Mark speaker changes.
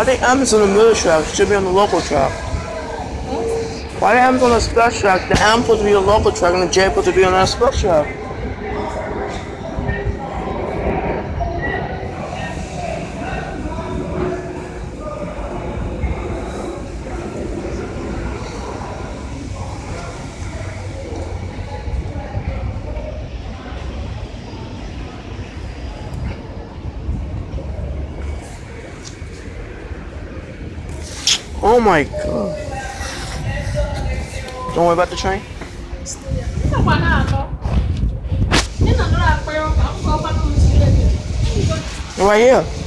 Speaker 1: Why they M's on the middle track? Should be on the local track. Why the M's on the express track? The M supposed to be on the local track and the J supposed to be on the express track. Oh my god. Don't worry about the train. Right here.